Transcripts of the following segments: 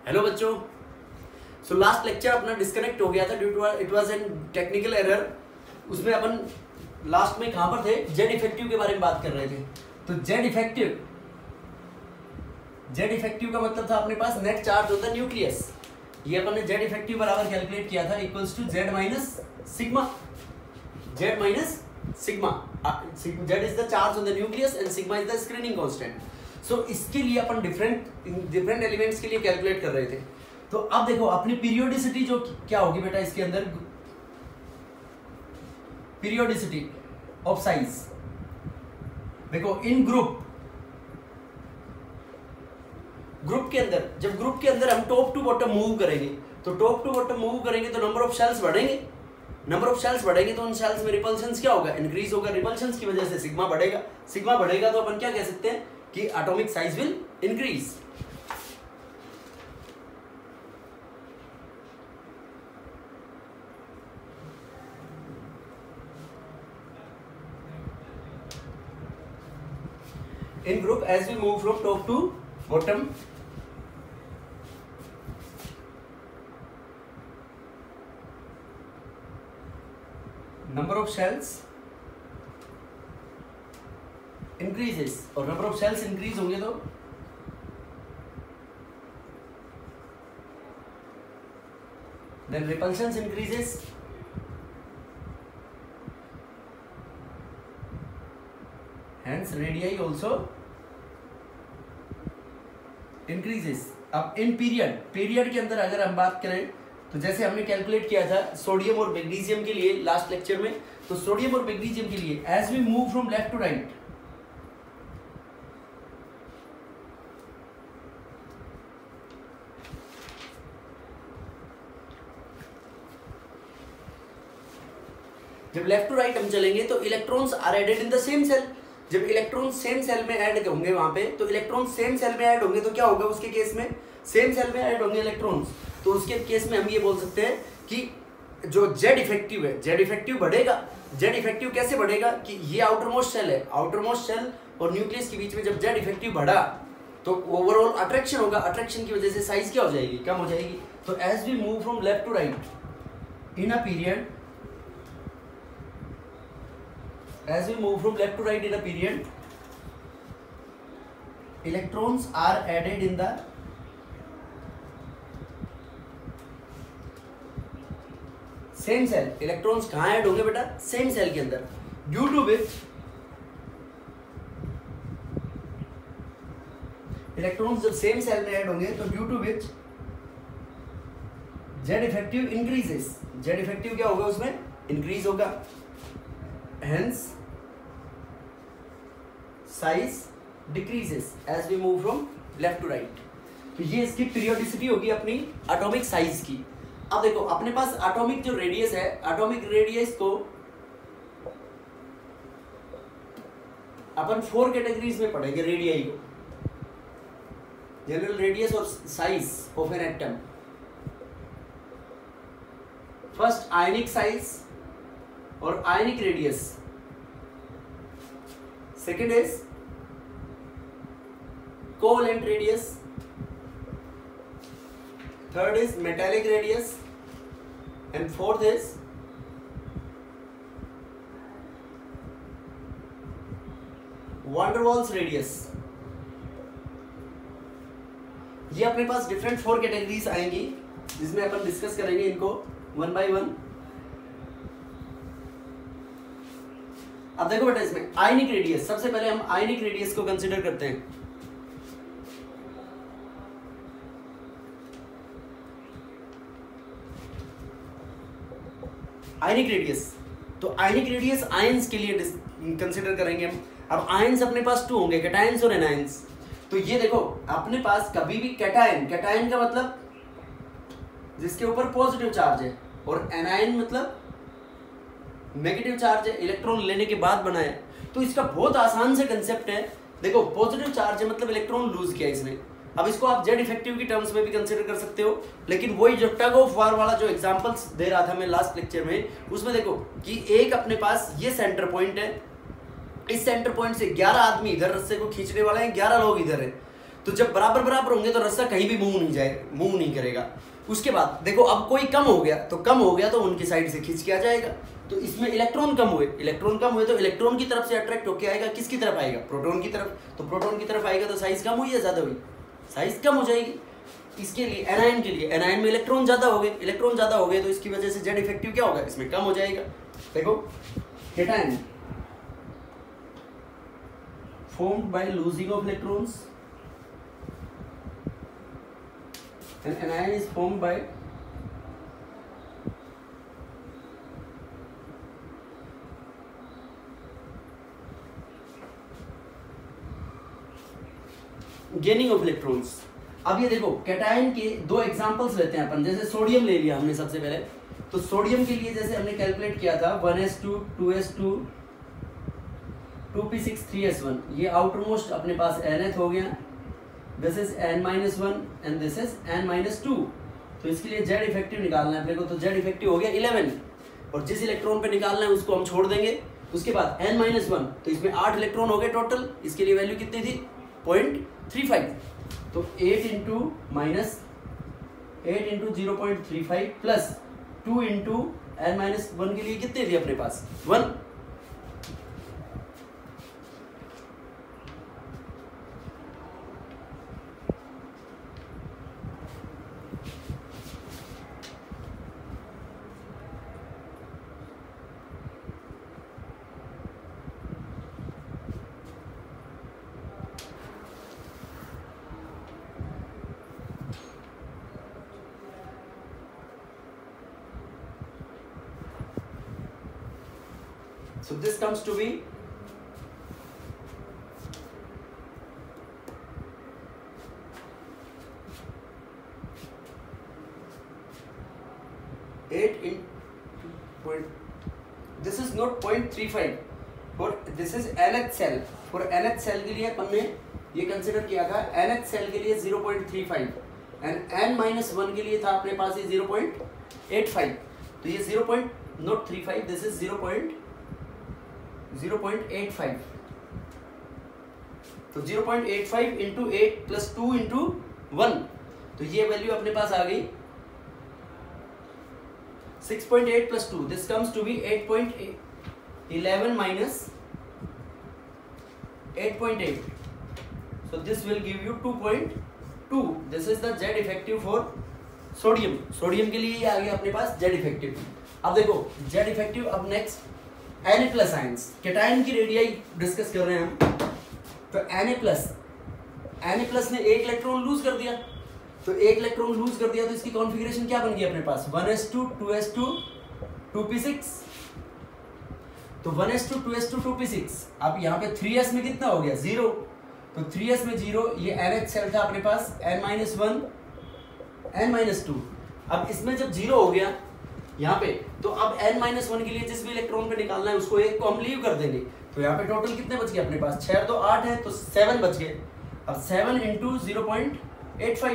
Hello बच्चों, so last lecture अपना disconnect हो गया था due to it was an technical error. उसमें अपन लास्ट में कहां पर थे? जेड इफेक्टिव के बारे में बात कर रहे थे। तो जेड इफेक्टिव का मतलब था अपने पास नेट चार्ज होता है न्यूक्लियस। ये अपन ने जेड इफेक्टिव बराबर कैलकुलेट किया था equals to Z minus sigma. Z is the charge on the nucleus and sigma is the screening constant. So इसके लिए अपन डिफरेंट एलिमेंट्स के लिए कैलकुलेट कर रहे थे। तो अब देखो अपनी पीरियोडिसिटी जो क्या होगी बेटा, इसके अंदर पीरियोडिसिटी ऑफ साइज। देखो इन ग्रुप के अंदर, जब ग्रुप के अंदर हम टॉप टू बॉटम मूव करेंगे तो नंबर ऑफ शेल्स बढ़ेंगे। नंबर ऑफ शेल्स बढ़ेंगे तो उन शेल्स में रिपल्शंस क्या होगा? इंक्रीज होगा। रिपल्शंस की वजह से सिग्मा बढ़ेगा तो अपन क्या कह सकते हैं कि atomic size will increase. in group as we move from top to bottom, number of shells increases और number of shells increase होंगे तो then repulsions increases, hence radii also increases। अब इन पीरियड के अंदर अगर हम बात करें तो जैसे हमने कैलकुलेट किया था सोडियम और मैग्नीशियम के लिए लास्ट लेक्चर में, तो सोडियम और मैग्नीशियम के लिए as we move from left to right, जब लेफ्ट टू राइट हम चलेंगे तो electrons are added in the same shell. जब इलेक्ट्रॉन सेम सेल में ऐड होंगे वहां पे, तो इलेक्ट्रॉन सेम सेल में ऐड होंगे तो क्या होगा उसके केस में? सेम सेल में ऐड होंगे इलेक्ट्रॉन्स, तो उसके केस में हम ये बोल सकते हैं कि जो जेड इफेक्टिव है, जेड इफेक्टिव बढ़ेगा। जेड इफेक्टिव कैसे बढ़ेगा कि ये आउटरमोस्ट सेल है, आउटरमोस्ट सेल और न्यूक्लियस के बीच में जब जेड इफेक्टिव बढ़ा तो ओवरऑल अट्रैक्शन होगा। अट्रैक्शन की वजह से साइज क्या हो जाएगी? कम हो जाएगी। तो as we move from left to right in a period, as we move from left to right in a period, electrons are added in the same cell। electrons कहाँ ऐड होंगे बेटा? same cell के अंदर, due to which electrons जब same cell में add होंगे तो due to which Z effective increases। Z effective क्या होगा? उसमें increase होगा, hence size decreases as we move from left to right। तो ये इसकी पीरियोडिसिटी होगी अपनी एटॉमिक साइज की। अब देखो अपने पास एटॉमिक जो रेडियस है, एटॉमिक रेडियस को अपन 4 कैटेगरीज में पढ़ेंगे रेडियस को। जनरल रेडियस और size of an atom. First ionic size और ionic radius, second is covalent radius, third is metallic radius, and fourth is van der Waals radius। ये अपने पास डिफरेंट 4 कैटेगरीज आएंगी जिसमें अपन डिस्कस करेंगे इनको वन बाय वन। अब देखो बेटा इसमें आयनिक रेडियस, सबसे पहले हम आयनिक रेडियस को कंसीडर करते हैं। आयनिक रेडियस, तो आयनिक रेडियस आयंस के लिए कंसीडर करेंगे हम। अब आयंस अपने पास 2 होंगे, कैटायंस और एनायंस। तो ये देखो अपने पास कभी भी कैटायन का मतलब जिसके ऊपर पॉजिटिव चार्ज है, और एनायन मतलब नेगेटिव चार्ज है, इलेक्ट्रॉन लेने के बाद बना है। तो इसका बहुत आसान से कंसेप्ट है। देखो पॉजिटिव चार्ज है मतलब इलेक्ट्रॉन लूज किया इसने। अब इसको आप जेड इफेक्टिव की टर्म्स में भी कंसीडर कर सकते हो, लेकिन वही जो टग ऑफ वार वाला जो एग्जांपल्स दे रहा था मैं लास्ट लेक्चर में, उसमें देखो कि एक अपने पास ये सेंटर पॉइंट है, इस सेंटर पॉइंट से 11 आदमी इधर रस्से को खींचने वाले हैं, 11 लोग इधर हैं। तो जब बराबर बराबर होंगे तो रास्ता कहीं भी मूव नहीं करेगा। उसके बाद देखो अब कोई कम हो गया तो उनकी साइड से खींच के आ जाएगा। तो इसमें इलेक्ट्रॉन कम हुए तो इलेक्ट्रॉन की तरफ से अट्रैक्ट होकर आएगा, किसकी तरफ आएगा, प्रोटॉन की तरफ। तो प्रोटॉन की तरफ आएगा तो साइज कम हुई या ज्यादा हुई, साइज कम हो जाएगी। इसके लिए एनायन के लिए, एनायन में इलेक्ट्रॉन ज्यादा हो गए तो इसकी वजह से जेड इफेक्टिव क्या होगा, इसमें कम हो जाएगा। देखो cation formed by losing of electrons and anion is formed by gaining of electrons। अब ये देखो कैटायन के दो एग्जांपल्स लेते हैं अपन, जैसे सोडियम ले लिया हमने सबसे पहले। तो सोडियम के लिए जैसे हमने कैलकुलेट किया था 1s2 2s2 2p6 3s1, ये आउटर मोस्ट अपने पास nth हो गया, this is n-1 and this is n-2। तो इसके लिए जेड इफेक्टिव निकालना है अपने को, तो जेड इफेक्टिव हो गया 11 और जिस इलेक्ट्रॉन पे निकालना है उसको हम छोड़ देंगे। उसके बाद n-1 तो इसमें 8 इलेक्ट्रॉन हो गए टोटल, इसके लिए वैल्यू कितनी थी 0.35। तो 8 इंटू 0.35 प्लस 2 इंटू n-1 के लिए कितने थे अपने पास 1। So this comes to be 8 in this is not 0.35 for this is nth cell। for nth cell के लिए हमने ये कंसिडर किया था, nth सेल के लिए 0.35 एंड n-1 के लिए था अपने पास ये 0.85। तो ये 0.35 दिस इज 0.85। तो 0.85 इंटू 8 प्लस 2 इंटू 1, तो ये वैल्यू अपने पास आ गई 6.8 plus 2, this comes to be 8.11 minus 8.8, so this will give you 2.2। this is the Z effective for sodium. Sodium के लिए ये आ गया अपने पास Z effective। अब देखो Z effective, अब next Na plus ions, cation की रेडियाई डिस्कस कर रहे हैं हम। तो Na प्लस ने एक इलेक्ट्रॉन लूज कर दिया, तो एक इलेक्ट्रॉन लूज कर दिया तो इसकी कॉन्फ़िगरेशन क्या बन गई अपने पास 1s2 2s2 2p6। तो 1s2 2s2 2p6, अब यहाँ पे 3s में कितना हो गया 0, तो 3s में 0, ये nth सेल था अपने पास n-1 n-2। अब इसमें जब 0 हो गया यहाँ पे, तो अब n-1 के लिए जिस भी इलेक्ट्रॉन पे निकालना है उसको एक को हम लीव कर देंगे। तो यहाँ पे टोटल कितने बच गए अपने पास 6 तो 8 है, तो 7 बच गए। अब 7 into 0.85,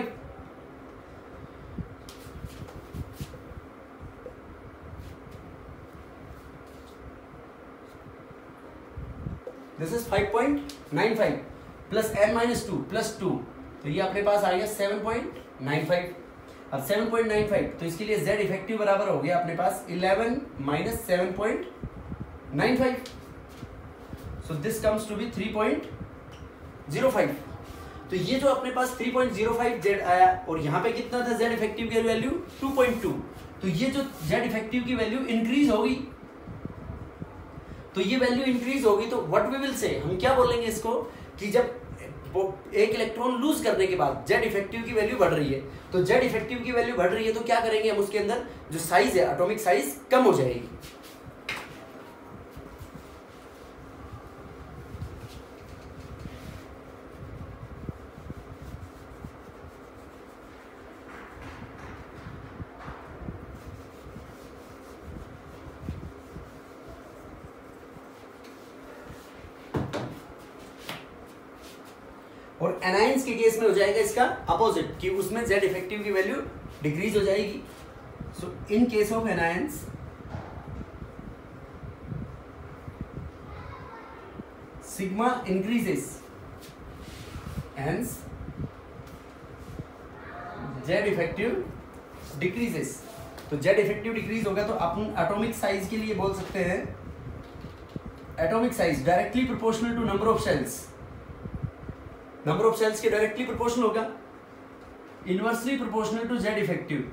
this is 5.95 plus n-2 plus 2, तो ये अपने पास आ गया 7.95। अब 7.95 तो इसके लिए Z इफेक्टिव बराबर हो गया अपने पास 11 minus 7.95, so this comes to be 3.05। तो ये जो अपने पास 3.05 Z आया और यहाँ पे कितना था Z इफेक्टिव की वैल्यू 2.2। तो ये जो Z इफेक्टिव की वैल्यू इंक्रीज होगी, तो ये वैल्यू इंक्रीज होगी तो व्हाट वी विल से, हम क्या बोलेंगे इसको कि जब एक इलेक्ट्रॉन लूज करने के बाद जेड इफेक्टिव की वैल्यू बढ़ रही है, तो जेड इफेक्टिव की वैल्यू बढ़ रही है तो क्या करेंगे हम, उसके अंदर जो साइज है एटॉमिक साइज कम हो जाएगी। और एनाइंस के केस में हो जाएगा इसका अपोजिट, कि उसमें जेड इफेक्टिव की वैल्यू डिक्रीज हो जाएगी। So in case of anions sigma increases, hence Z effective decreases. तो जेड इफेक्टिव डिक्रीज होगा तो अपन एटॉमिक साइज के लिए बोल सकते हैं atomic size directly proportional to number of shells. Number of shells के डायरेक्टली प्रोपोर्शनल होगा, inversely proportional to Z effective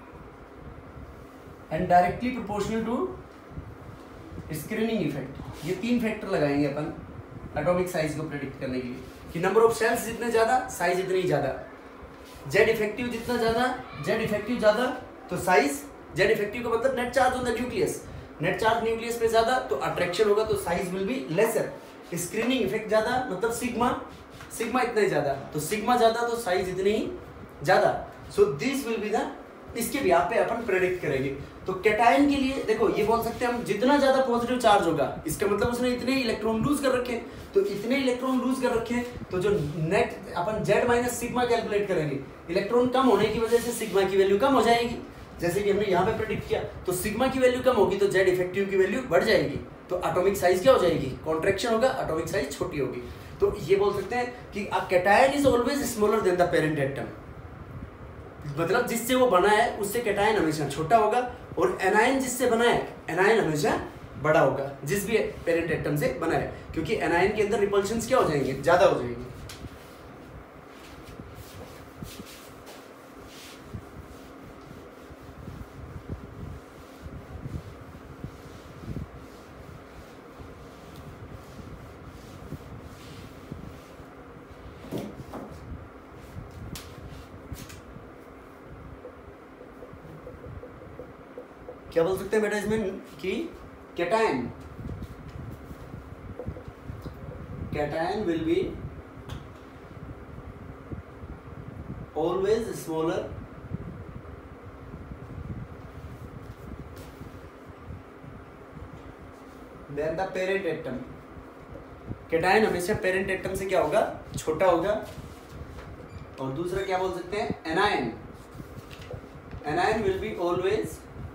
and directly proportional to screening effect. ये 3 फैक्टर लगाएंगे अपन एटॉमिक साइज को प्रेडिक्ट करने के लिए कि नंबर ऑफ सेल्स जितने ज्यादा साइज इतनी ज्यादा, जेड इफेक्टिव जितना ज्यादा जेड इफेक्टिव ज्यादा तो साइज, जेड इफेक्टिव का मतलब net charge on the nucleus, net charge nucleus पे ज्यादा तो अट्रैक्शन होगा तो size will be lesser. Screening effect ज्यादा मतलब सिग्मा, सिग्मा इतना ही ज्यादा तो सिग्मा ज्यादा तो साइज इतनी ही ज्यादा। So this will be the, इसके भी यहाँ पे अपन प्रेडिक्ट करेंगे। तो कैटायन के लिए देखो ये बोल सकते हैं हम जितना ज्यादा पॉजिटिव चार्ज होगा इसका मतलब उसने इतने इलेक्ट्रॉन लूज कर रखे हैं, तो इतने इलेक्ट्रॉन लूज कर रखे हैं तो जो नेट अपन जेड माइनस सिग्मा कैलकुलेट करेंगे, इलेक्ट्रॉन कम होने की वजह से सिग्मा की वैल्यू कम हो जाएगी, जैसे कि हमने यहाँ पे प्रेडिक्ट किया। तो सिग्मा की वैल्यू कम होगी तो जेड इफेक्टिव की वैल्यू बढ़ जाएगी, तो एटॉमिक साइज क्या हो जाएगी, कॉन्ट्रैक्शन होगा, एटॉमिक साइज छोटी होगी। तो ये बोल सकते हैं कि a cation is always smaller than the parent atom, मतलब जिससे वो बना है उससे कैटायन हमेशा छोटा होगा, और एनायन जिससे बना है एनायन हमेशा बड़ा होगा जिस भी पेरेंट एटम से बना है, क्योंकि एनायन के अंदर रिपल्शंस क्या हो जाएंगे, ज्यादा हो जाएंगे। क्या बोल सकते हैं बेटा इसमें कि cation will be always smaller than the parent atom. Cation हमेशा पेरेंट एटम से क्या होगा, छोटा होगा। और दूसरा क्या बोल सकते हैं, anion will be always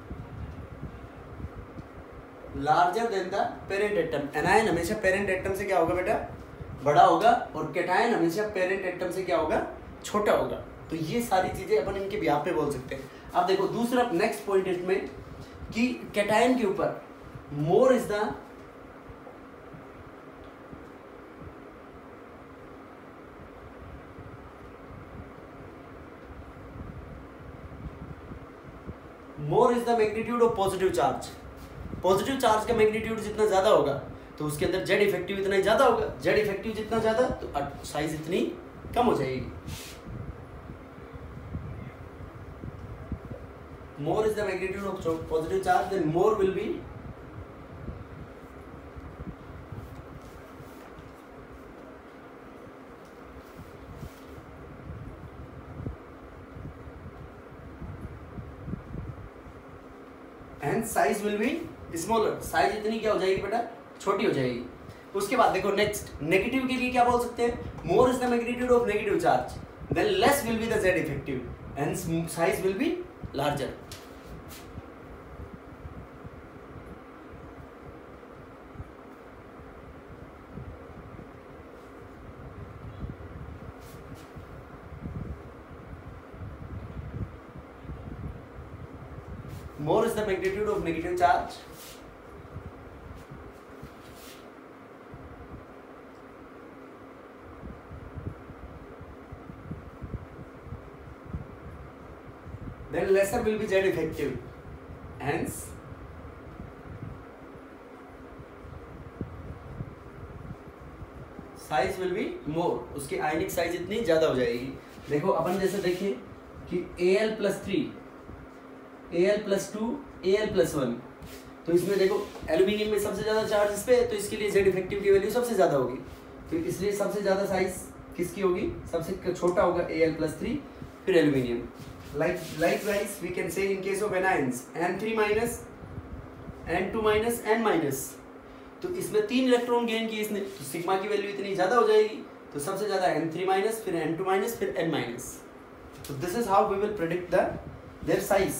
larger than the parent atom. Anion हमेशा पेरेंट एटम से क्या होगा बेटा, बड़ा होगा, और कैटायन हमेशा पेरेंट एटम से क्या होगा, छोटा होगा। तो ये सारी चीजें अपन इनके बिहाफ पे बोल सकते हैं। अब देखो दूसरा नेक्स्ट पॉइंट इसमें कि कैटायन के ऊपर more is the magnitude of positive charge. Positive charge का मैग्नीट्यूड जितना ज्यादा होगा तो उसके अंदर जेड इफेक्टिव इतना ही ज्यादा होगा, जेड इफेक्टिव जितना ज्यादा तो साइज इतनी कम हो जाएगी। More is the magnitude of positive charge then more will be and size will be smaller. Size इतनी क्या हो जाएगी बेटा, छोटी हो जाएगी। उसके बाद देखो नेक्स्ट नेगेटिव के लिए क्या बोल सकते हैं, more is the magnitude of negative charge then less will be the Z effective and size will be larger. More is the magnitude of negative charge then lesser will be Z effective, hence size will be more, उसकी ionic size इतनी ज्यादा हो जाएगी। देखो अपन जैसे देखिए कि Al+3 Al+2 Al+1, तो इसमें देखो एल्यूमिनियम में सबसे ज्यादा चार्ज इस पे है तो इसके लिए जेड इफेक्टिव की वैल्यू सबसे ज्यादा होगी, तो इसलिए सबसे ज्यादा साइज किसकी होगी, सबसे छोटा होगा Al+3 फिर aluminium. Likewise we can say in case of anions N3- N2- N-, तो इसमें 3 इलेक्ट्रॉन गेन किए इसने तो सिग्मा की वैल्यू इतनी ज्यादा हो जाएगी, तो सबसे ज्यादा N3- फिर N2- फिर N-। तो this is how we will predict their size.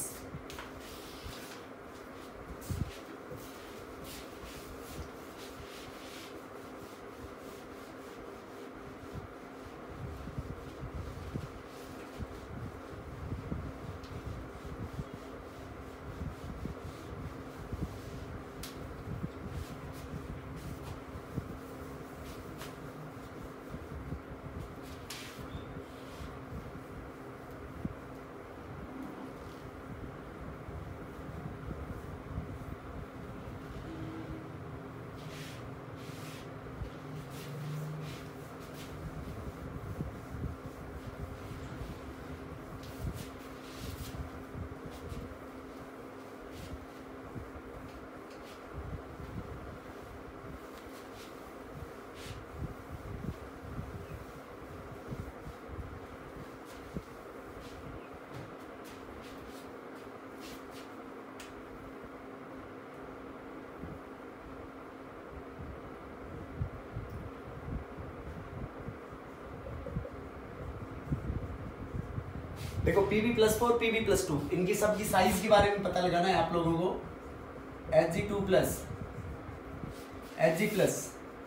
देखो Pb+4 Pb+2 इनकी सबकी साइज के बारे में पता लगाना है आप लोगों को। Hg2 plus Hg plus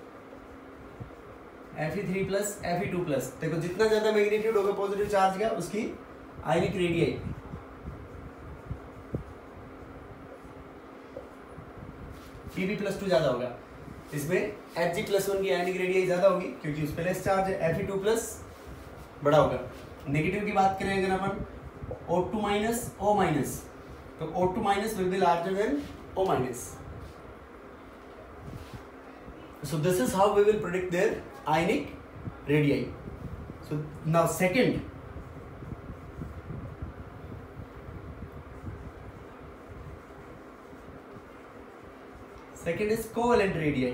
Fe3 plus Fe2 plus. देखो जितना ज्यादा मैग्नीट्यूड होगा पॉजिटिव चार्ज का उसकी आयनिक रेडियस Pb+2 ज्यादा होगा। इसमें Hg+1 की आयनिक रेडियस ज्यादा होगी क्योंकि उस पर लेस चार्ज है। Fe2 प्लस बड़ा होगा। नेगेटिव की बात करेंगे अगर अपन O2 माइनस O माइनस, तो O2 minus will be larger than O minus. So this is how we will predict their ionic radii. So now second, is covalent radii.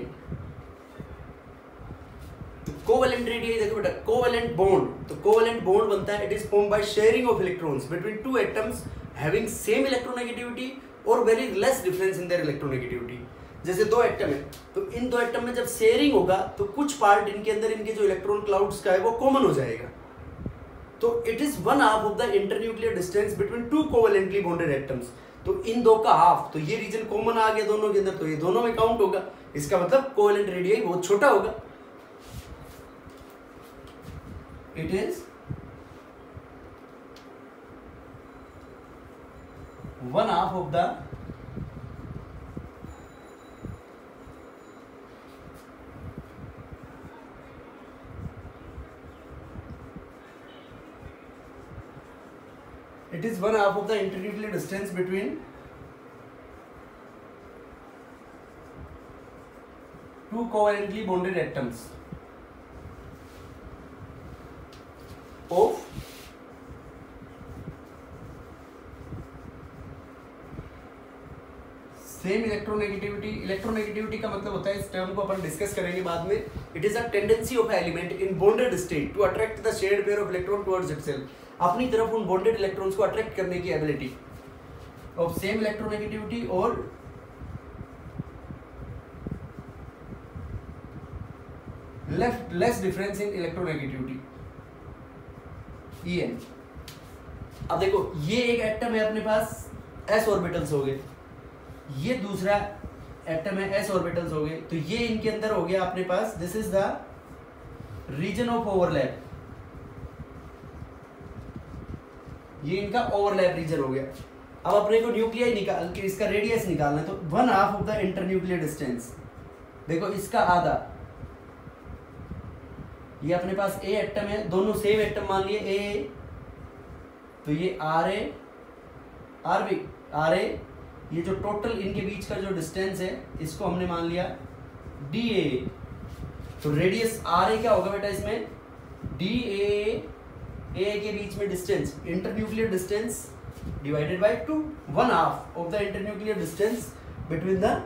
Covalent radius देखो बेटा, covalent bond, तो covalent bond बनता है, it is formed by sharing of electrons between two atoms having same electronegativity और very less difference in their electronegativity. जैसे दो atom है, तो इन दो एटम में जब शेयरिंग होगा तो कुछ पार्ट इनके अंदर इनके जो इलेक्ट्रॉन क्लाउड्स का है वो कॉमन हो जाएगा। तो it is 1/2 of the internuclear distance between two covalently bonded atoms. तो इन दो का हाफ, तो ये रीजन कॉमन आ गया दोनों के अंदर, तो ये दोनों में काउंट होगा। इसका मतलब कोवेलेंट रेडियस बहुत छोटा होगा। It is 1/2 of the internuclear distance between two covalently bonded atoms of same electronegativity. Electronegativity का मतलब होता है, इस टर्म को अपन डिस्कस करेंगे बाद में, it is a tendency of element in bonded state to attract the shared pair of electron towards itself. अपनी तरफ उन बॉन्डेड इलेक्ट्रॉन्स को अट्रैक्ट करने की एबिलिटी ऑफ सेम इलेक्ट्रोनेगेटिविटी और less difference in electronegativity En। अब देखो ये एक एटम है अपने पास, s ऑर्बिटल्स हो गए, ये दूसरा एटम है, s ऑर्बिटल्स हो गए, तो ये इनके अंदर हो गया अपने पास, this is the region of overlap, ये इनका ओवरलैप रीजन हो गया। अब अपने को न्यूक्लियाई निकाल के इसका रेडियस निकालना है, तो 1/2 ऑफ द इंटरन्यूक्लियर डिस्टेंस। देखो इसका आधा, ये अपने पास ए एटम है, दोनों सेम एटम मान लिए ए, तो ये आर ए, ये जो टोटल इनके बीच का जो डिस्टेंस है इसको हमने मान लिया डी ए। तो रेडियस आर ए क्या होगा बेटा इसमें, डी ए के बीच में distance, internuclear distance divided bye 2, 1/2 of the internuclear distance between the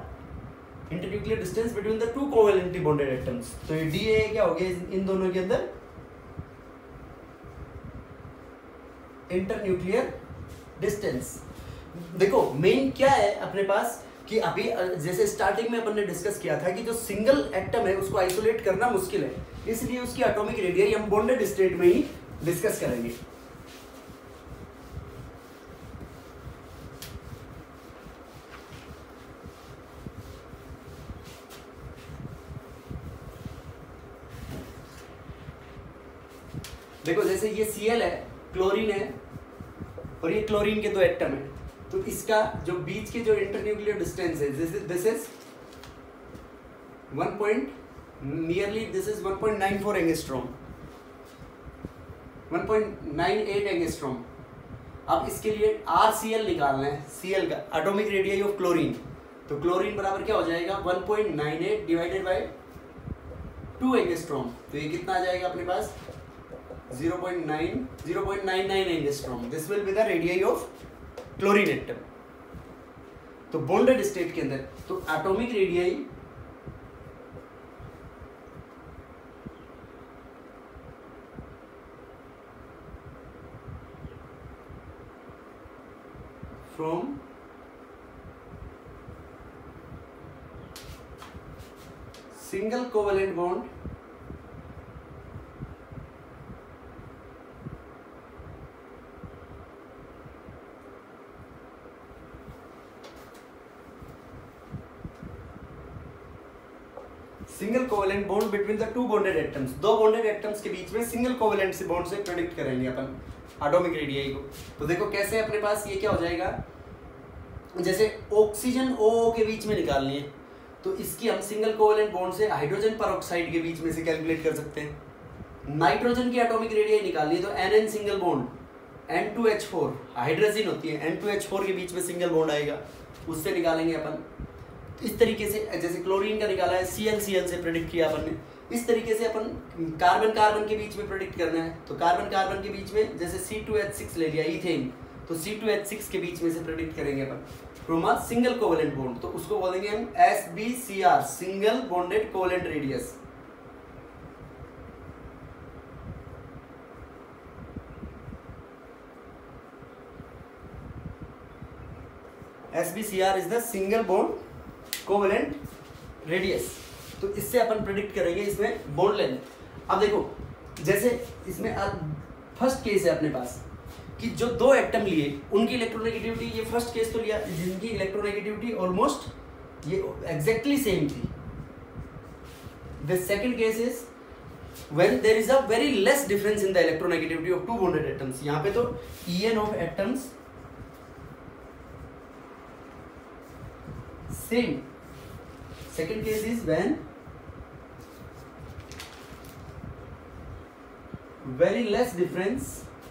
two covalently bonded atoms. तो ये डी ए क्या हो गया इन दोनों के अंदर इंटरन्यूक्लियर डिस्टेंस। देखो मेन क्या है अपने पास कि अभी जैसे स्टार्टिंग में अपन ने डिस्कस किया था कि जो सिंगल एटम है उसको आइसोलेट करना मुश्किल है, इसलिए उसकी एटॉमिक रेडियस हम बॉन्डेड स्टेट में ही डिस्कस करेंगे। देखो जैसे ये Cl है, क्लोरीन है, और ये क्लोरीन के दो एटम है, तो इसका जो बीच के जो इंटरन्यूक्लियर डिस्टेंस है दिस इज 1.94 एंगस्ट्रॉम, 1.98 एंगस्ट्रॉम। अब इसके लिए RCl निकालना है, Cl का एटॉमिक रेडियस ऑफ क्लोरीन, तो क्लोरीन बराबर क्या हो जाएगा 1.98 डिवाइडेड बाय 2 एंगस्ट्रॉम, तो ये कितना आ जाएगा अपने पास 0.99 angstrom. This will be the radius of chlorine atom. तो बॉन्डेड स्टेट के अंदर तो atomic radius from single covalent bond single covalent bond between the two bonded atoms, दो बॉन्डेड एटम्स के बीच में सिंगल कोवेलेंट से बॉन्ड से प्रेडिक्ट करेंगे अपन एटॉमिक रेडियस को। तो देखो कैसे अपने पास ये क्या हो जाएगा, जैसे ऑक्सीजन ओ के बीच में निकालनी है तो इसकी हम सिंगल कोवेलेंट बॉन्ड से हाइड्रोजन परऑक्साइड के बीच में से कैलकुलेट कर सकते हैं। नाइट्रोजन की एटॉमिक रेडियस निकालनी है तो NN single bond, N2H4 hydrogen होती है, N2H4 के बीच में सिंगल बॉन्ड आएगा, उससे निकालेंगे अपन। इस तरीके से जैसे क्लोरीन का निकाला है Cl से प्रेडिक्ट किया अपन ने, इस तरीके से अपन कार्बन कार्बन के बीच में प्रेडिक्ट करना है तो कार्बन कार्बन के बीच में जैसे C2H6 ले लिया इथेन, तो C2H6 के बीच में से प्रेडिक्ट करेंगे अपन from a single covalent bond, तो उसको बोलेंगे हम SBCR single bonded covalent radius. SBCR is the single bond covalent radius. तो इससे अपन प्रेडिक्ट करेंगे इसमें बॉन्ड लेंथ। अब देखो जैसे इसमें फर्स्ट केस है अपने पास कि जो दो एटम लिए उनकी इलेक्ट्रोनेगेटिविटी, ये फर्स्ट केस तो लिया जिनकी इलेक्ट्रोनेगेटिविटी ऑलमोस्ट ये एग्जैक्टली सेम थी। The second case is when there is a very less difference in the electronegativity of two bonded atoms. यहाँ पे तो En ऑफ atoms same. Second case is when very less difference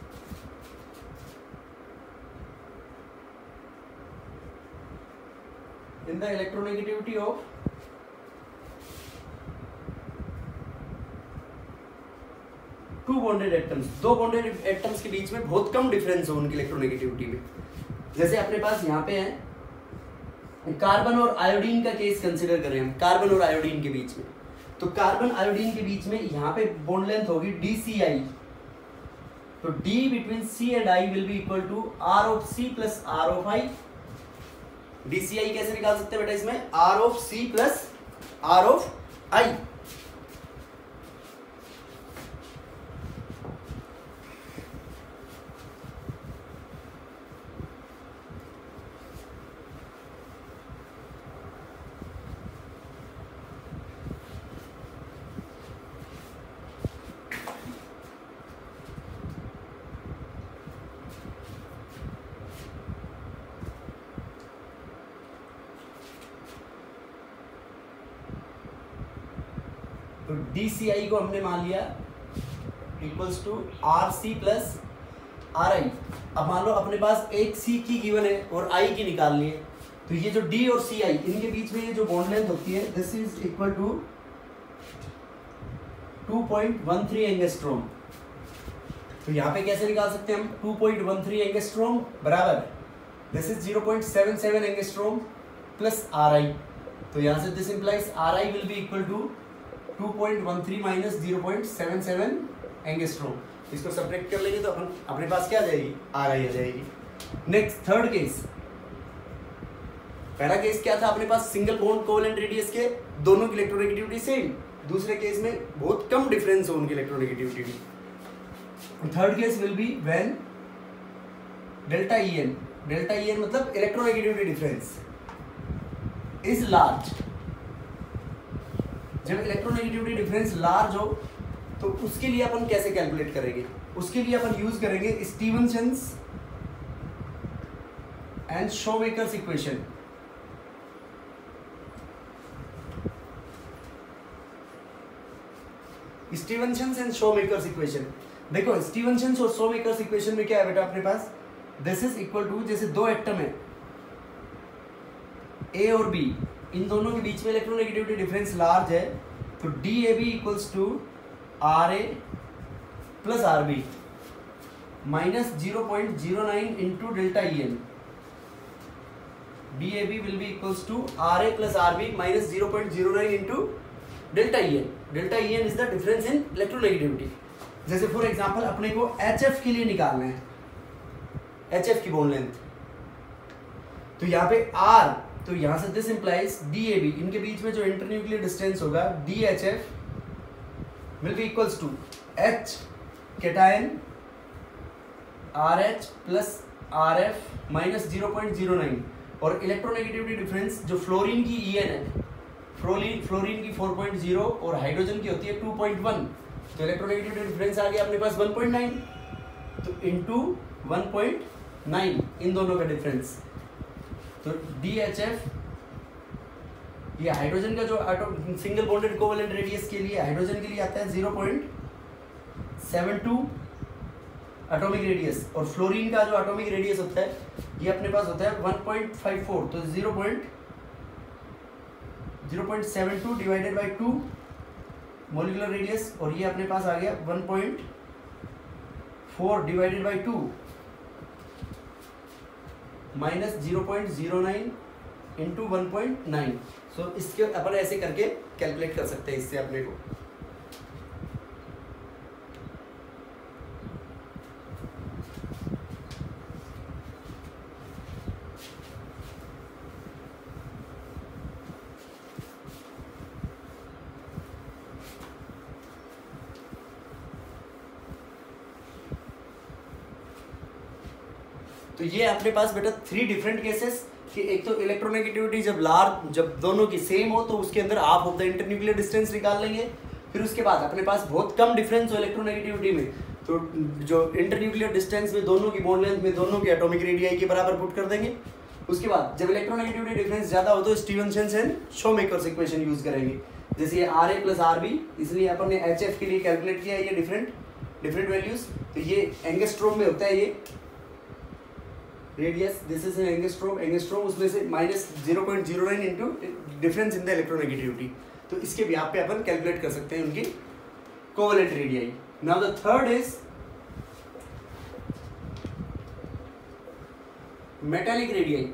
in the electronegativity of two bonded atoms, दो bonded atoms के बीच में बहुत कम difference हो उनकी इलेक्ट्रोनेगेटिविटी में। जैसे अपने पास यहाँ पे है कार्बन और आयोडीन का केस कंसिडर करें हम, कार्बन और आयोडीन के बीच में, तो कार्बन आयोडीन के बीच में यहाँ पे बॉन्ड लेंथ होगी DCI, तो D बिटवीन C and I will be equal to R of C plus R of I। DCI कैसे निकाल सकते हैं बेटा इसमें, R of C plus R of I। तो DCI को हमने मान लिया equals to RC plus RI। अब मान लो अपने पास एक C की गिवन है और I की निकालनी है, तो ये जो D और CI इनके बीच में ये जो बॉन्ड लेंथ होती है this is equal to 2.13 angstrom. तो यहाँ पे कैसे निकाल सकते हैं हम, 2.13 एंगस्ट्रॉम बराबर this is 0.77 angstrom plus RI। तो यहाँ से this implies RI will be equal to 2.13 minus 0.77 angstrom. इसको सब्ट्रैक्ट कर लेंगे तो अपन अपने पास क्या आ जाएगी, RI आ जाएगी। नेक्स्ट थर्ड केस, पहला केस क्या था अपने पास, सिंगल बॉन्ड कोवेलेंट रेडियस के दोनों की इलेक्ट्रोनेगेटिविटी सेम, दूसरे केस में बहुत कम डिफरेंस हो उनकी इलेक्ट्रोनेगेटिविटी में। Third case will be when delta EN, delta EN मतलब इलेक्ट्रोनेगेटिविटी डिफरेंस इज लार्ज। जब इलेक्ट्रोनेगेटिविटी डिफरेंस लार्ज हो तो उसके लिए अपन कैसे कैलकुलेट करेंगे, उसके लिए अपन यूज करेंगे Stevenson's and Schomaker's equation. Stevenson's and Schomaker's equation, देखो स्टीवनसन्स और शोमेकर्स इक्वेशन में क्या है बेटा अपने पास, दिस इज इक्वल टू जैसे दो एटम है A और B, इन दोनों के बीच में इलेक्ट्रोनेगेटिविटी डिफरेंस लार्ज है, तो DAB equals to RA plus RB minus 0.09 into delta EN। DAB will be equals to RA plus RB minus 0.09 into delta EN। Delta EN is the difference in electronegativity. जैसे for example अपने को HF के लिए निकालना है, HF की bond length, तो यहाँ पे R, तो यहां से दिस इंप्लाइज DAB, इनके बीच में जो इंटरन्यूक्लियर डिस्टेंस होगा DHF will be equals to H cation RH plus RF minus 0.09, और इलेक्ट्रोनेगेटिविटी डिफरेंस जो फ्लोरीन की EN है फ्लोरीन की 4.0 और हाइड्रोजन की होती है 2.1, तो इलेक्ट्रोनेगेटिविटी डिफरेंस आ गया अपने पास 1.9, तो इनटू 1.9 इन दोनों का डिफरेंस, तो DHF ये हाइड्रोजन का जो सिंगल बॉन्डेड कोवेलेंट रेडियस के लिए हाइड्रोजन के लिए आता है 0.72 एटॉमिक रेडियस, और फ्लोरीन का जो एटॉमिक रेडियस होता है ये अपने पास होता है 1.54, तो 0.72 डिवाइडेड बाय 2 मोलिकुलर रेडियस, और ये अपने पास आ गया 1.4 divided bye 2 minus 0.09 into 1.9। So इसके अपन ऐसे करके कैलकुलेट कर सकते हैं इससे अपने को। तो ये अपने पास बेटा 3 डिफरेंट केसेस कि एक तो इलेक्ट्रोनेगेटिविटी जब दोनों की सेम हो तो उसके अंदर half of the internuclear distance निकाल लेंगे। फिर उसके बाद अपने पास बहुत कम डिफरेंस हो इलेक्ट्रोनेगेटिविटी में, तो जो इंटरन्यूक्लियर डिस्टेंस में दोनों की बॉन्ड लेंथ में दोनों के एटॉमिक रेडियाई के बराबर पुट कर देंगे। उसके बाद जब इलेक्ट्रोनेगेटिविटी डिफरेंस ज्यादा हो तो Stevenson and Schomaker's equation use करेंगे, जैसे ये RA + RB, इसलिए अपन ने HF के लिए कैलकुलेट किया है ये डिफरेंट वैल्यूज। तो ये एंगस्ट्रोम में होता है ये रेडियस, दिस इज एंगस्ट्रोम उसमें से minus 0.09 into difference in the electronegativity. तो इसके भी यहाँ पे अपन कैलकुलेट कर सकते हैं उनकी covalent radii. Now the third is metallic radii.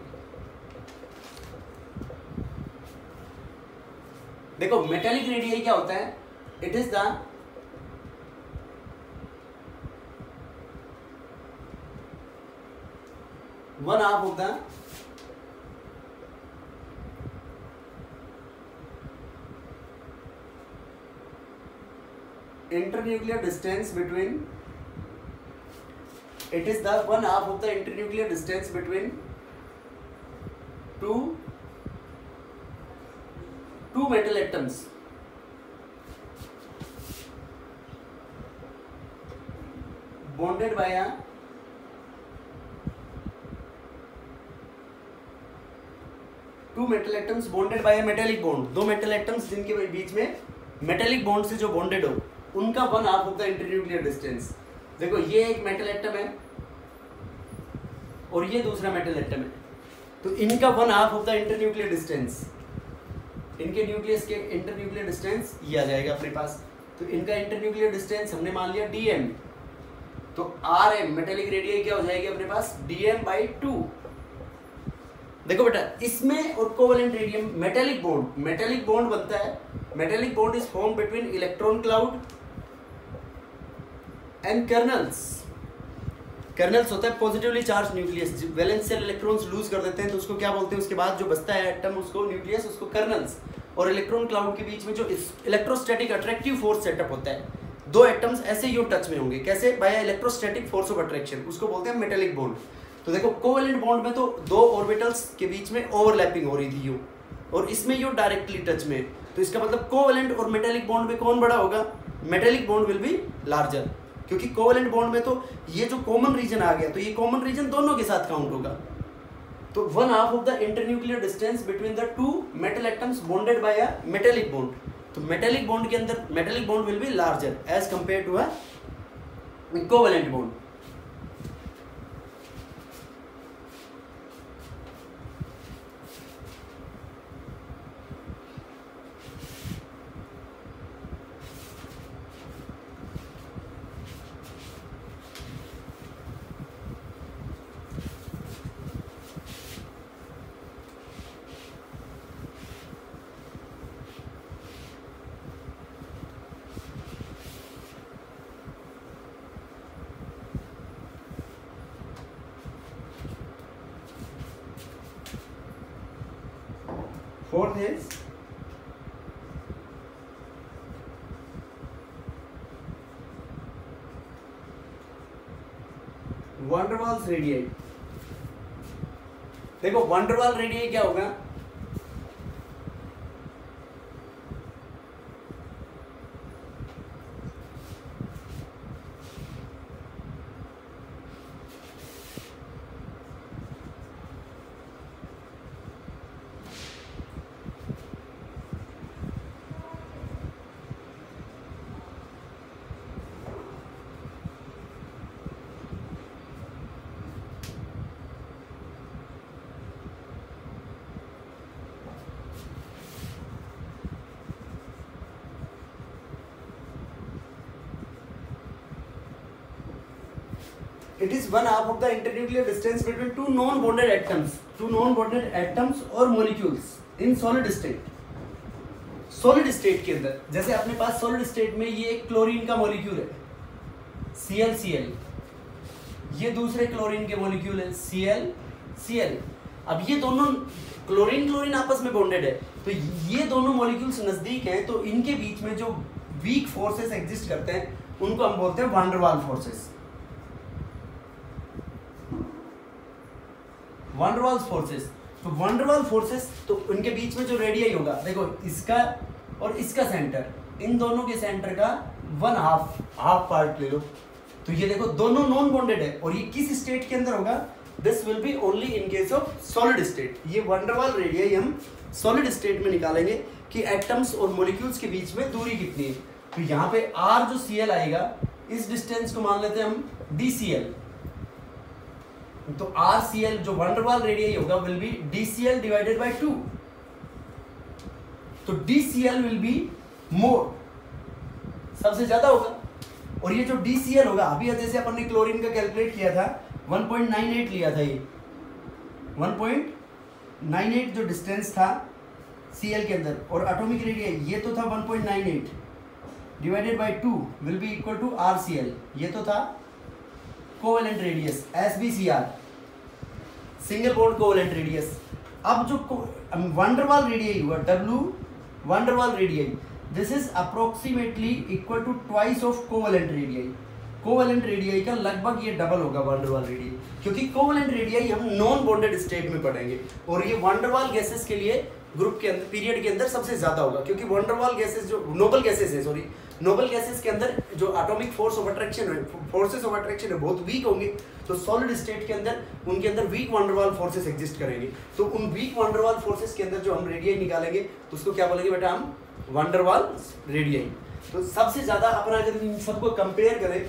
देखो मेटालिक रेडियाई क्या होता है, it is the one half of the internuclear distance between, it is the one half of the internuclear distance between two metal atoms bonded by a two metal atoms bonded by a metallic bond. दो metal atoms जिनके बीच में metallic bond से जो bonded हो उनका one half of the internuclear distance. देखो ये एक मेटल एटम है और ये दूसरा मेटल एटम है, तो इनका one half of the internuclear distance, इनके न्यूक्लियस के इंटरन्यूक्लियर डिस्टेंस ये आ जाएगा अपने पास। तो इनका इंटरन्यूक्लियर डिस्टेंस हमने मान लिया DM, तो RM मेटेलिक रेडियाई क्या हो जाएगी अपने पास DM/2। देखो बेटा इसमें और कोवेलेंट रेडियम मेटेलिक बॉन्ड बनता है। Metallic bond is form between electron cloud and kernels होता है पॉजिटिवली चार्ज न्यूक्लियस। वैलेंस से इलेक्ट्रॉन्स लूज कर देते हैं तो उसको क्या बोलते हैं, उसके बाद जो बचता है एटम उसको न्यूक्लियस, उसको कर्नल्स। और इलेक्ट्रॉन क्लाउड के बीच में जो इलेक्ट्रोस्टैटिक अट्रैक्टिव फोर्स सेटअप होता है, दो एटम्स ऐसे यूं टच में होंगे, कैसे, by electrostatic force of attraction, उसको बोलते हैं मेटेलिक बॉन्ड। तो देखो कोवेलेंट बॉन्ड में तो दो ऑर्बिटल्स के बीच में ओवरलैपिंग हो रही थी यू, और इसमें यू डायरेक्टली टच में, तो इसका मतलब कोवेलेंट और मेटेलिक बॉन्ड में कौन बड़ा होगा, metallic bond will be larger, क्योंकि कोवेलेंट बॉन्ड में तो ये जो कॉमन रीजन आ गया तो ये कॉमन रीजन दोनों के साथ काउंट होगा। तो one half of the internuclear distance between the two metal atoms bonded by a metallic bond, तो मेटेलिक बॉन्ड के अंदर metallic bond will be larger as compare to a covalent bond. Fourth is van der Waals radii. देखो van der Waals radii क्या होगा, it is one half of the internuclear distance between two non bonded atoms और molecules in solid state. Solid state के अंदर जैसे अपने पास solid state में ये एक क्लोरीन का मॉलिक्यूल है ClCl, ये दूसरे क्लोरीन के मॉलिक्यूल है ClCl। अब ये दोनों क्लोरीन आपस में बॉन्डेड है, तो ये दोनों मॉलिक्यूल्स नजदीक हैं, तो इनके बीच में जो वीक फोर्सेस एग्जिस्ट करते हैं उनको हम बोलते हैं van der Waals forces. Van der Waals forces, तो वान डेर वाल्स फोर्सेस, तो उनके बीच में जो रेडियस होगा, देखो इसका और इसका सेंटर, इन दोनों के सेंटर का वन हाफ पार्ट ले लो, तो ये देखो दोनों नॉन बॉन्डेड है, और ये किस स्टेट के अंदर होगा? This will be only in case of solid state. ये वान डेर वाल रेडियस हम सॉलिड स्टेट में निकालेंगे कि एटम्स और मॉलिक्यूल्स के बीच में दूरी कितनी है। तो यहाँ पे R जो Cl आएगा, इस डिस्टेंस को मान लेते हैं हम dCl, तो RCl जो वान डेर वाल रेडियस होगा will be dCl divided bye 2, तो dCl विल बी मोर, सबसे ज्यादा होगा। और ये जो dCl होगा, अभी जैसे अपन ने क्लोरीन का कैलकुलेट किया था 1.98 लिया था, ये 1.98 जो डिस्टेंस था Cl के अंदर, और एटॉमिक रेडियस ये तो था 1.98 डिवाइडेड bye 2 will be equal to RCl, ये तो था covalent radius SbCr, single bond covalent radius. अब जो वान डेर वाल रेडियस हुआ W van der Waal radius, this is approximately equal to twice of covalent radius. Covalent radius का लगभग ये double होगा वान डेर वाल रेडियस, क्योंकि covalent radius हम non bonded state में पढ़ेंगे, और ये वान डेर वाल गैसेस के लिए ग्रुप के अंदर पीरियड के अंदर सबसे ज्यादा होगा, क्योंकि वान डेर वाल गैसेस जो नोबल गैसेस के अंदर जो एटॉमिक फोर्सेस ऑफ अट्रैक्शन है बहुत वीक होंगे, तो सॉलिड स्टेट के अंदर उनके अंदर weak van der Waal forces exist करेंगे। तो उन weak van der Waal forces के अंदर जो हम रेडियस निकालेंगे तो उसको क्या बोलेंगे बेटा? हम वान डेर वाल रेडियस। तो सबसे ज्यादा अपना अगर इन सबको कंपेयर करें,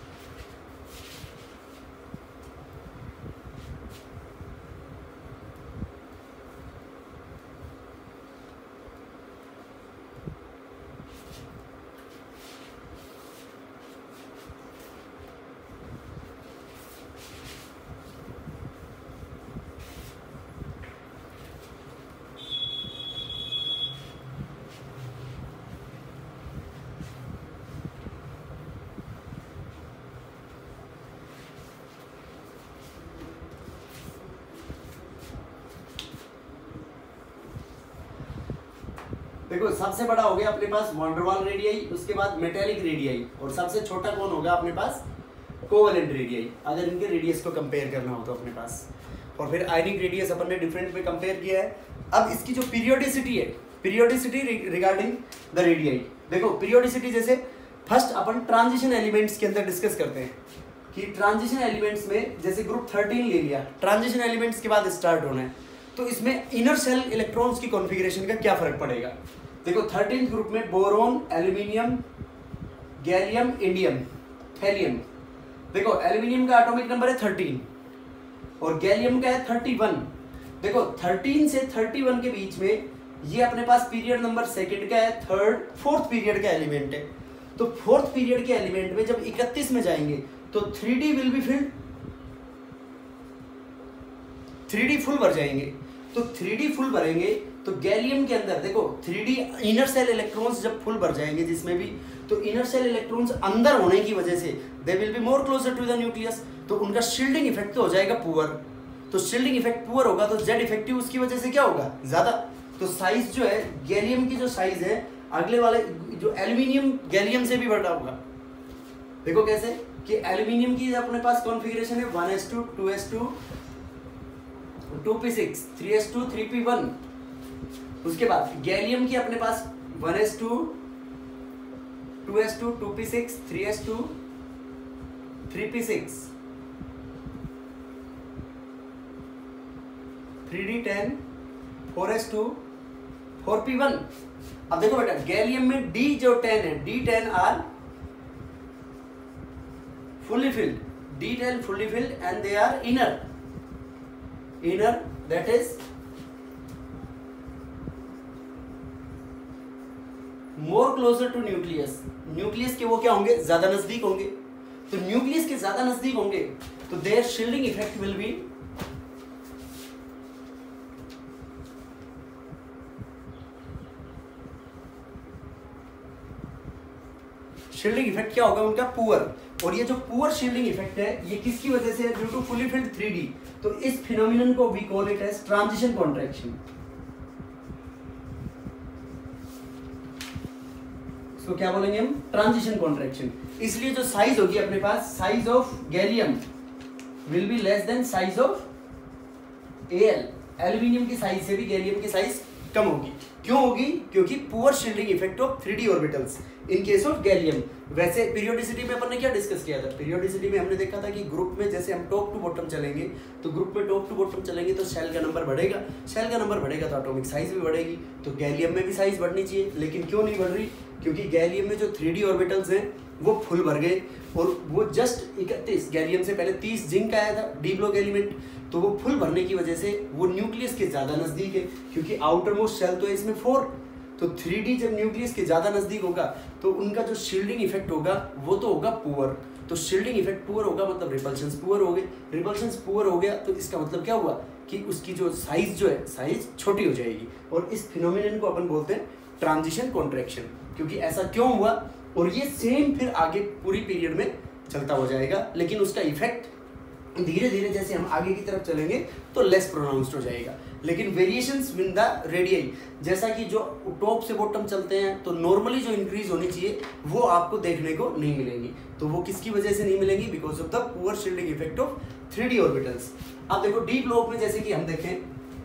देखो सबसे बड़ा हो गया अपने पास वान डेर वाल रेडियस, उसके बाद मेटेलिक रेडियस, और सबसे छोटा कौन होगा अपने पास? कोवेलेंट रेडियस, अगर इनके रेडियस को कंपेयर करना हो तो अपने पास। और फिर आयनिक रेडियस अपन ने डिफरेंट में कंपेयर किया है। अब इसकी जो पीरियोडिसिटी है, पीरियोडिसिटी रिगार्डिंग द रेडियस, देखो पीरियोडिसिटी जैसे फर्स्ट अपन ट्रांजिशन एलिमेंट्स के अंदर डिस्कस करते हैं कि ट्रांजिशन एलिमेंट्स में जैसे ग्रुप 13 ले लिया, ट्रांजिशन एलिमेंट्स के बाद स्टार्ट होना है, तो इसमें इनर सेल इलेक्ट्रॉन्स की कॉन्फ़िगरेशन का क्या फर्क पड़ेगा? देखो 13th ग्रुप में boron, aluminium, gallium, indium, helium. देखो एल्यूमिनियम का एटॉमिक नंबर है 13 और गैलियम का है 31। देखो 13 से 31 के बीच में ये अपने पास पीरियड नंबर सेकंड का है, फोर्थ पीरियड का एलिमेंट है। तो फोर्थ पीरियड के एलिमेंट में जब 31 में जाएंगे तो 3D will be filled, 3D full भर जाएंगे। तो 3D फुल भरेंगे तो गैलियम के अंदर देखो 3D इनर सेल इलेक्ट्रॉन्स जब फुल भर जाएंगे जिसमें भी, तो इनर सेल इलेक्ट्रॉन्स अंदर होने की वजह से they will be more closer to the nucleus, तो उनका शील्डिंग इफेक्ट तो हो जाएगा पुअर। तो शील्डिंग इफेक्ट पुअर होगा तो जेड इफेक्टिव उसकी वजह से क्या होगा? ज्यादा। तो साइज जो है गैलियम की जो साइज है अगले वाले जो एल्यूमिनियम गैलियम से भी बड़ा होगा। देखो कैसे कि एल्यूमिनियम की अपने पास कॉन्फ़िगरेशन है 1s2 2s2 2p6 3s2 3p1। उसके बाद गैलियम की अपने पास 1s2 2s2 2p6 3s2 3p6 3d10 4s2 4p1। अब देखो बेटा गैलियम में D जो 10 है, D10 are fully filled, D10 fully filled and they are inner, that is more closer to nucleus। Nucleus के वो क्या होंगे? ज्यादा नजदीक होंगे। तो न्यूक्लियस के ज्यादा नजदीक होंगे तो their shielding effect will be shielding effect क्या होगा उनका? पुअर। और ये जो पुअर शील्डिंग इफेक्ट है ये किसकी वजह से है? Due to fully filled 3D। तो इस फिनोमिनन को we call it as transition contraction. इसको क्या बोलेंगे हम? Transition contraction. इसलिए जो साइज होगी अपने पास, size of gallium will be less than size of Al। Aluminium की साइज से भी गैलियम की साइज कम होगी। क्यों होगी? क्योंकि poor shielding effect of 3D orbitals in case of gallium. वैसे पीरियोडिसिटी में अपन ने क्या डिस्कस किया था? पीरियोडिसिटी में हमने देखा था कि ग्रुप में जैसे हम टॉप टू बॉटम चलेंगे, तो ग्रुप में टॉप टू बॉटम चलेंगे तो शेल का नंबर बढ़ेगा, शेल का नंबर बढ़ेगा तो एटॉमिक साइज भी बढ़ेगी। तो गैलियम में भी साइज बढ़नी चाहिए, लेकिन क्यों नहीं बढ़ रही? क्योंकि गैलियम में जो 3D ऑर्बिटल्स हैं वो फुल भर गए, और वो जस्ट 31, गैलियम से पहले 30 जिंक आया था डी ब्लॉक एलिमेंट, तो वो फुल भरने की वजह से वो न्यूक्लियस के ज्यादा नजदीक है, क्योंकि आउटर मोस्ट शेल तो है इसमें 4। तो 3D जब न्यूक्लियस के ज्यादा नजदीक होगा तो उनका जो शील्डिंग इफेक्ट होगा वो तो होगा पुअर। तो शील्डिंग इफेक्ट पुअर होगा मतलब रिपल्शंस पुअर हो गए। रिपल्शंस पुअर हो गया तो इसका मतलब क्या हुआ कि उसकी जो साइज है साइज छोटी हो जाएगी, और इस फिनोमिनन को अपन बोलते हैं ट्रांजिशन कॉन्ट्रैक्शन। क्योंकि ऐसा क्यों हुआ, और ये सेम फिर आगे पूरी पीरियड में चलता हो जाएगा, लेकिन उसका इफेक्ट धीरे धीरे जैसे हम आगे की तरफ चलेंगे तो लेस प्रोनाउंस्ड हो जाएगा। लेकिन वेरिएशंस विद द रेडियई, जैसा कि जो टॉप से बॉटम चलते हैं तो नॉर्मली जो इंक्रीज होनी चाहिए वो आपको देखने को नहीं मिलेंगी। तो वो किसकी वजह से नहीं मिलेंगी? Because of the poor shielding effect of 3D orbitals. अब देखो डी ब्लॉक में जैसे कि हम देखें,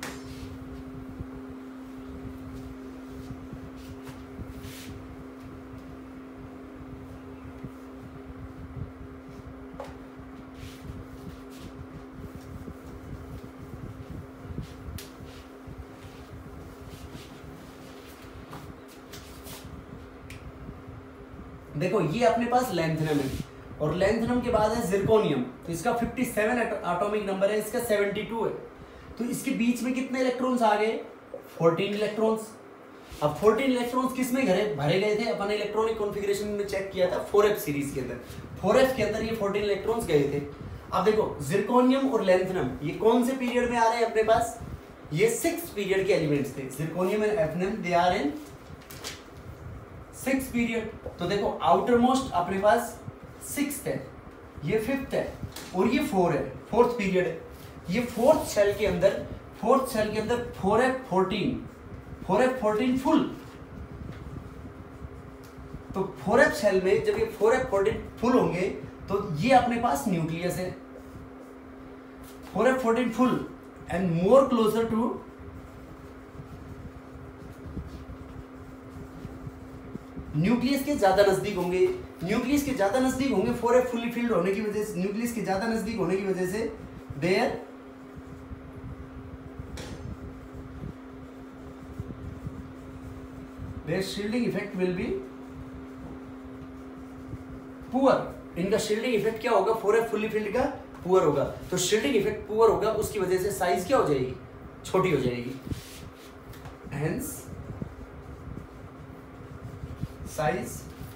देखो ये अपने पास लैंथनम है, और लैंथनम के बाद है जिरकोनियम। तो इसका 57 एटॉमिक नंबर है, इसका 72 है। तो इसके बीच में कितने इलेक्ट्रॉन्स आ गए? 14 इलेक्ट्रॉन्स। अब 14 इलेक्ट्रॉन्स किस में भरे गए थे? अपन इलेक्ट्रॉनिक कॉन्फ़िगरेशन में चेक किया था 4f सीरीज के अंदर। 4f के अंदर ये 14 इलेक्ट्रॉन्स गए थे। अब देखो जिरकोनियम और लैंथनम ये कौन से पीरियड में आ रहे हैं अपने पास? ये 6th पीरियड के एलिमेंट्स थे। Zirconium and hafnium they are in 6th period. तो देखो आउटर मोस्ट अपने पास 6th है, ये 5th है, और ये 4 है, 4th पीरियड है। ये 4th सेल के अंदर 4f14 फुल। तो 4f सेल में जब ये 4f14 फुल होंगे तो ये अपने पास न्यूक्लियस है। 4f14 full and more closer to nucleus के ज्यादा नजदीक होंगे। न्यूक्लियस के ज्यादा नजदीक होंगे 4f फुली फिल्ड होने की वजह से, न्यूक्लियस के ज्यादा नजदीक होने की वजह से their shielding effect will be poor। इनका शील्डिंग इफेक्ट क्या होगा? 4f फुली फिल्ड का पुअर होगा। तो शील्डिंग इफेक्ट पुअर होगा, उसकी वजह से साइज क्या हो जाएगी? छोटी हो जाएगी। Hence size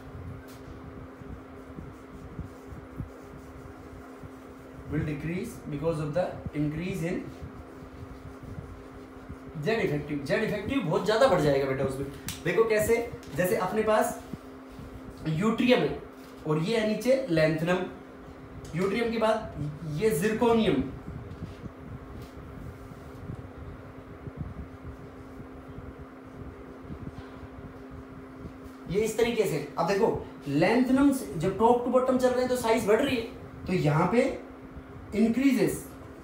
will decrease because of the increase in Z effective. Z effective बहुत ज्यादा बढ़ जाएगा बेटा उसमें। देखो कैसे? जैसे अपने पास यूट्रियम है और ये है नीचे लैंथनम। यूट्रियम के बाद ये जिरकोनियम, ये इस तरीके से। अब देखो लैंथनम जब टॉप टू बॉटम चल रहे हैं तो साइज बढ़ रही है, तो यहां पे इंक्रीजेस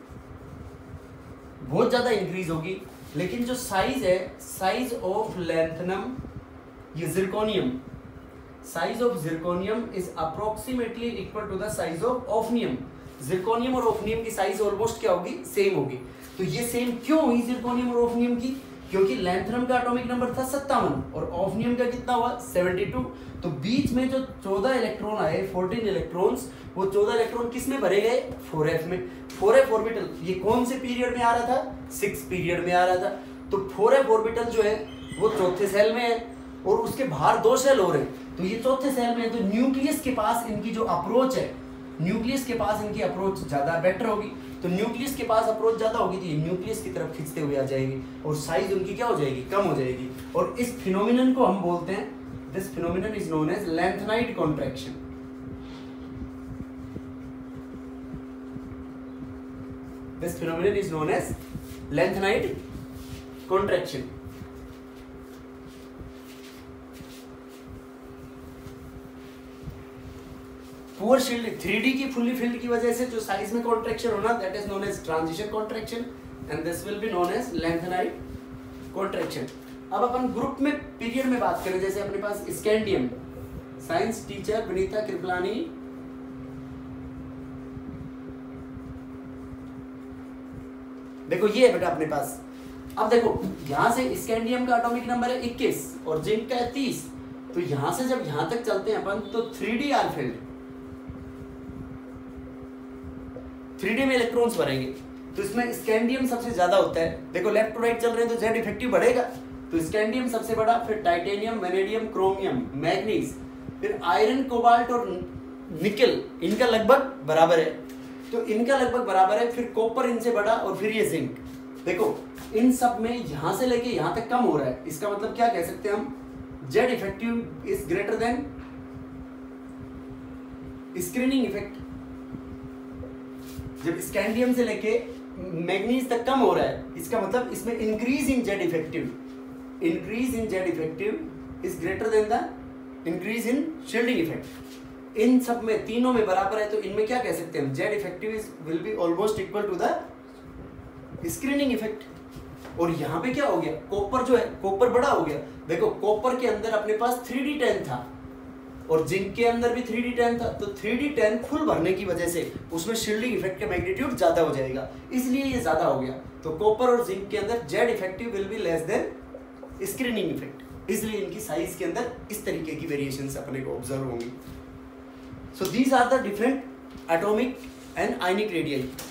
बहुत ज्यादा इंक्रीज होगी। लेकिन जो साइज है, साइज ऑफ लैंथनम, ये zirconium, size of zirconium is approximately equal to the size of hafnium. Zirconium और ऑफनियम की साइज ऑलमोस्ट क्या होगी? सेम होगी। तो ये सेम क्यों हुई जिरकोनियम और ऑफनियम की? क्योंकि लैंथनम का एटॉमिक नंबर था 57 और ऑफनियम का कितना हुआ? 72। तो बीच में जो 14 इलेक्ट्रॉन आए, 14 इलेक्ट्रॉन्स, वो 14 इलेक्ट्रॉन किस में भरे गए? 4f में। 4f ऑर्बिटल ये कौन से पीरियड में आ रहा था? 6th पीरियड में आ रहा था। तो 4f ऑर्बिटल जो है वो चौथे सेल में है, और उसके बाहर 2 सेल हो रहे हैं, तो ये चौथे सेल में है। तो न्यूक्लियस के पास इनकी जो अप्रोच है, न्यूक्लियस के पास इनकी अप्रोच ज़्यादा बेटर होगी, तो न्यूक्लियस के पास अप्रोच ज़्यादा होगी तो ये न्यूक्लियस की तरफ खींचते हुए आ जाएगी और साइज उनकी क्या हो जाएगी, कम हो जाएगी। और इस फिनोमिनन को हम बोलते हैं, this phenomenon is known as lanthanide contraction. This phenomenon is known as lanthanide contraction. Poor shield 3D की फुल्ली फिल्ड की वजह से जो साइज में कॉन्ट्रैक्शन होना, that is known as transition contraction and this will be known as lanthanide contraction. अब अपन group में पीरियड में बात करें, जैसे अपने पास scandium, science teacher Vinita Kriplani, देखो ये है बेटा अपने पास। अब देखो यहां से स्कैंडियम का एटॉमिक नंबर है 21 और जिंक का है 30, तो यहां से जब यहां तक चलते हैं अपन तो 3D आर फील्ड, 3D में इलेक्ट्रॉन्स भरेंगे, तो इसमें स्कैंडियम सबसे ज्यादा होता है। देखो लेफ्ट टू राइट चल रहे हैं तो जेड इफेक्टिव बढ़ेगा, तो स्कैंडियम सबसे बड़ा, फिर टाइटेनियम, वेनेडियम, क्रोमियम, मैग्नीज, फिर आयरन, कोबाल्ट और निकल, इनका लगभग बराबर है, तो इनका लगभग बराबर है, फिर कॉपर इनसे बड़ा और फिर ये जिंक। देखो इन सब में यहां से लेके यहां तक कम हो रहा है, इसका मतलब क्या कह सकते हैं हम, Z effective is greater than screening effect. जब स्कैंडियम से लेके मैग्नीज तक कम हो रहा है, इसका मतलब इसमें increase in Z effective, increase in Z effective is greater than the increase in shielding effect. इन सब में तीनों में बराबर है, तो इनमें क्या कह सकते हैं हम, Z effective is will be almost equal to the screening effect. और यहाँ पे क्या हो गया, कॉपर जो है, कॉपर बड़ा हो गया। देखो कॉपर के अंदर अपने पास 3D10 था और जिंक के अंदर भी 3D10 था, तो 3D10 फुल भरने की वजह से उसमें शील्डिंग इफेक्ट का मैग्नीट्यूड ज्यादा हो जाएगा, इसलिए ये ज्यादा हो गया। तो कॉपर और जिंक के अंदर Z effective will be less than screening effect, इसलिए इनकी साइज के अंदर इस तरीके की वेरिएशंस अपने को ऑब्जर्व होंगी। So these are the different atomic and ionic radii.